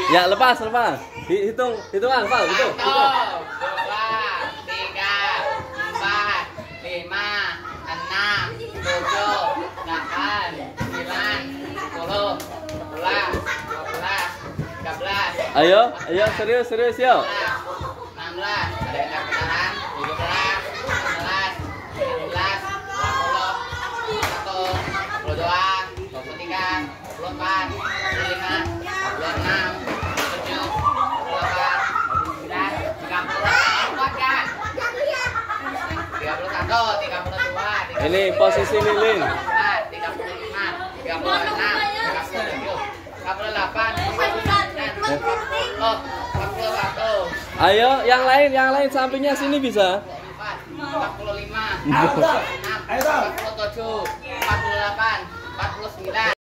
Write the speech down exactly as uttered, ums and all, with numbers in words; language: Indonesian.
Ya lepas lepas. Hitung hitungan lepas hitung. Satu, dua, tiga, empat, lima, enam, tujuh, delapan, sembilan, sepuluh, sebelas, dua belas, tiga belas. Ayo ayo serius serius yuk. enam belas, ada yang nggak ketahan, tujuh belas, delapan belas, sembilan belas, dua puluh, satu, dua puluh dua, dua puluh tiga, dua puluh empat, dua puluh lima, dua puluh enam, dua puluh tujuh, dua puluh delapan, dua puluh sembilan, tiga puluh. Kuat kan? tiga puluh satu, tiga puluh dua, Ini posisi lilin. tiga puluh lima, tiga puluh enam, tiga puluh tujuh, tiga puluh delapan, tiga puluh sembilan, empat puluh, empat puluh satu. Ayo yang lain yang lain sampingnya sini bisa. empat puluh lima, empat puluh enam, empat puluh tujuh, empat puluh delapan, empat puluh sembilan.